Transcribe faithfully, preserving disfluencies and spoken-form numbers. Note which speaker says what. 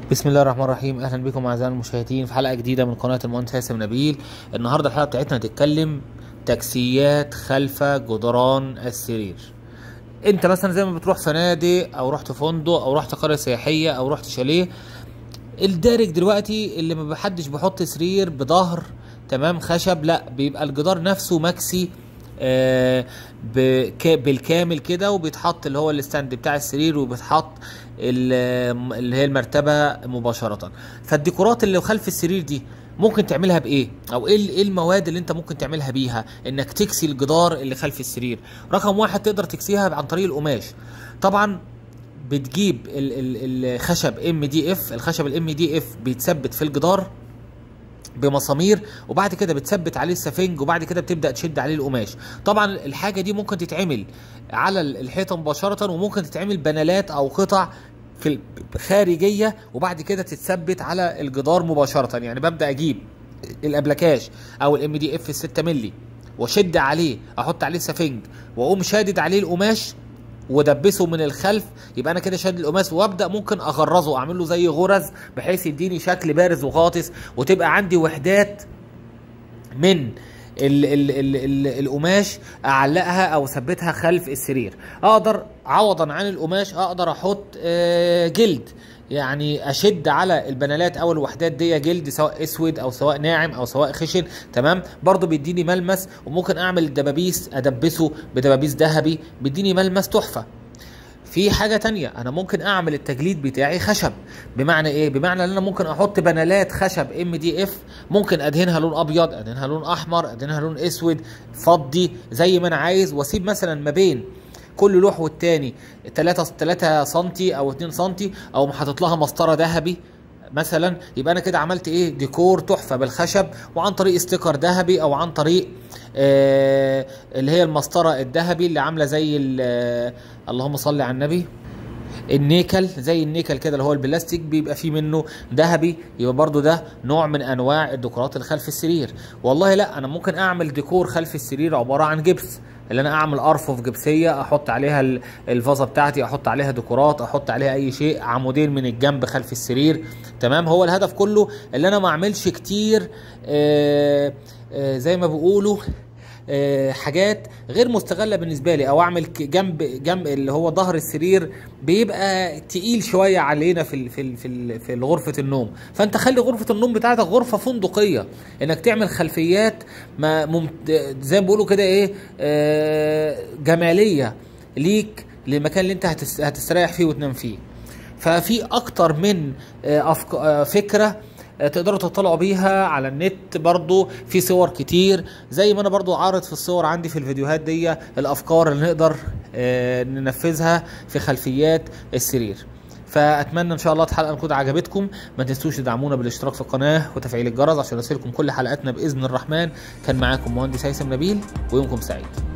Speaker 1: بسم الله الرحمن الرحيم. اهلا بكم اعزائي المشاهدين في حلقه جديده من قناه المهندس هيثم نبيل. النهارده الحلقه بتاعتنا هتتكلم تكسيات خلف جدران السرير. انت مثلا زي ما بتروح فنادق او رحت فندق او رحت قريه سياحيه او رحت شاليه، الدارج دلوقتي اللي ما حدش بيحط سرير بظهر تمام خشب، لا بيبقى الجدار نفسه مكسي آه بالكامل كده، وبيتحط اللي هو الستاند بتاع السرير وبيتحط اللي هي المرتبه مباشره. فالديكورات اللي خلف السرير دي ممكن تعملها بايه، او ايه ايه المواد اللي انت ممكن تعملها بيها انك تكسي الجدار اللي خلف السرير؟ رقم واحد، تقدر تكسيها عن طريق القماش. طبعا بتجيب الخشب ام دي اف، الخشب الام دي اف بيتثبت في الجدار بمسامير، وبعد كده بتثبت عليه السفنج، وبعد كده بتبدا تشد عليه القماش. طبعا الحاجه دي ممكن تتعمل على الحيطه مباشره، وممكن تتعمل بانلات او قطع في خارجيه وبعد كده تتثبت على الجدار مباشره. يعني ببدا اجيب الابلكاش او الام دي اف ستة مللي واشد عليه، احط عليه سفنج واقوم شادد عليه القماش ودبسه من الخلف، يبقى انا كده شاد القماش، وابدا ممكن اغرزه، اعمل له زي غرز بحيث يديني شكل بارز وغاطس، وتبقى عندي وحدات من ال ال ال ال القماش اعلقها او اثبتها خلف السرير. اقدر عوضا عن القماش اقدر احط آه جلد، يعني اشد على البنالات او الوحدات دي جلد، سواء اسود او سواء ناعم او سواء خشن، تمام، برضو بيديني ملمس. وممكن اعمل الدبابيس ادبسه بدبابيس ذهبي، بيديني ملمس تحفه. في حاجه تانية، انا ممكن اعمل التجليد بتاعي خشب. بمعنى ايه؟ بمعنى ان انا ممكن احط بنالات خشب ام دي اف، ممكن ادهنها لون ابيض، ادهنها لون احمر، ادهنها لون اسود فضي زي ما انا عايز، واسيب مثلا ما بين كل لوح والتاني تلاتة سنتي او اتنين سنتي، او حاطط لها مسطره ذهبي مثلا. يبقى انا كده عملت ايه؟ ديكور تحفه بالخشب، وعن طريق استيكر ذهبي، او عن طريق آه اللي هي المسطره الذهبي اللي عامله زي اللهم صل على النبي، النيكل، زي النيكل كده اللي هو البلاستيك بيبقى فيه منه ذهبي. يبقى برضو ده نوع من انواع الديكورات اللي خلف السرير. والله لا، انا ممكن اعمل ديكور خلف السرير عباره عن جبس، اللي انا اعمل ارفف جبسيه احط عليها الفازه بتاعتي، احط عليها ديكورات، احط عليها اي شيء، عمودين من الجنب خلف السرير، تمام. هو الهدف كله اللي انا ما اعملش كتير آآ آآ زي ما بيقولوا أه حاجات غير مستغله بالنسبه لي، او اعمل جنب جنب اللي هو ظهر السرير بيبقى تقيل شويه علينا في في في في غرفه النوم. فانت خلي غرفه النوم بتاعتك غرفه فندقيه، انك تعمل خلفيات ما ممت... زي ما بيقولوا كده ايه أه جماليه ليك للمكان اللي انت هتس... هتستريح فيه وتنام فيه. ففي اكتر من أه أفك... أه فكره تقدروا تطلعوا بيها على النت. برضو في صور كتير، زي ما انا برضو عارض في الصور عندي في الفيديوهات دي الافكار اللي نقدر ننفذها في خلفيات السرير. فاتمنى ان شاء الله الحلقه تكون عجبتكم. ما تنسوش تدعمونا بالاشتراك في القناه وتفعيل الجرس عشان يصلكم كل حلقاتنا باذن الرحمن. كان معاكم مهندس هيثم نبيل، ويومكم سعيد.